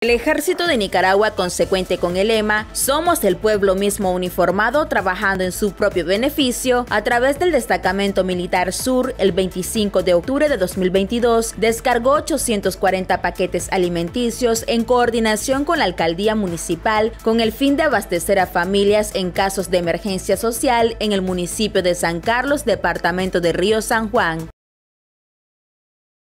El Ejército de Nicaragua, consecuente con el lema "Somos el pueblo mismo uniformado trabajando en su propio beneficio", a través del Destacamento Militar Sur, el 25 de octubre de 2022, descargó 840 paquetes alimenticios en coordinación con la Alcaldía Municipal con el fin de abastecer a familias en casos de emergencia social en el municipio de San Carlos, departamento de Río San Juan.